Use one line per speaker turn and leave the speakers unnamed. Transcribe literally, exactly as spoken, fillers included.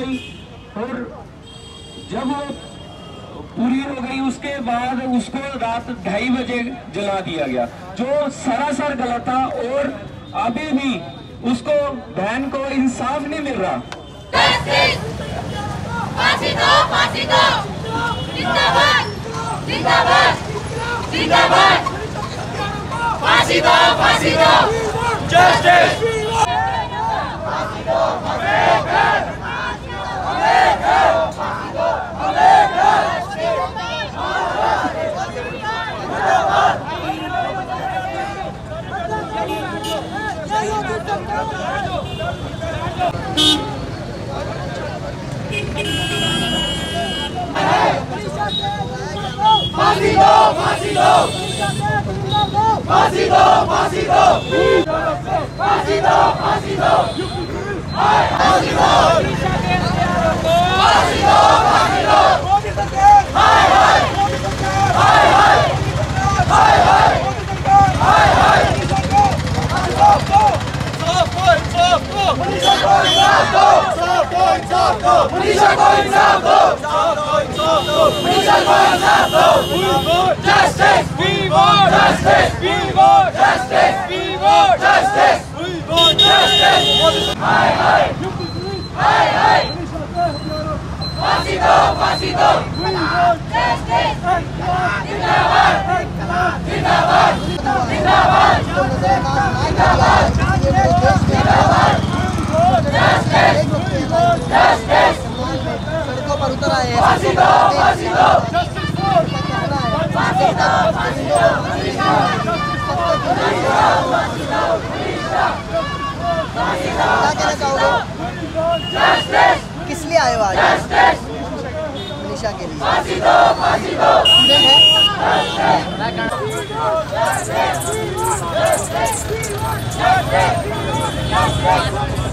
गई और जब वो पूरी हो गई उसके बाद उसको रात ढाई बजे जला दिया गया, जो सरासर गलत था। और अभी भी उसको बहन को इंसाफ नहीं मिल रहा।
फांसी दो, फांसी दो, जिंदाबाद, जिंदाबाद, जिंदाबाद, फांसी दो, फांसी दो, जस्टिस, फांसी दो, अम्बेडकर, अम्बेडकर, फांसी दो, अम्बेडकर, जिंदाबाद, फांसी दो, फांसी दो, फांसी दो, फांसी दो, फांसी दो, फांसी दो, फांसी दो, फांसी दो, फांसी दो, हाय हाय हाय हाय हाय हाय हाय हाय, पुलिस को इंसाफ दो, पुलिस को इंसाफ दो, पुलिस को इंसाफ दो, justice, we want justice, we want justice, we want justice, we want justice, हाय हाय हाय हाय, फांसी दो, फांसी दो, justice, जिंदाबाद, जिंदाबाद, जिंदाबाद, जिंदाबाद, जिंदाबाद, justice, justice, सड़कों पर उतर आए हैं। फांसी दो, फांसी दो, फांसी दो, फांसी दो, क्या कहना चाहोगे? किस लिए आए हो आज? मनीषा के लिए। फांसी दो, फांसी दो, स्टूडेंट है।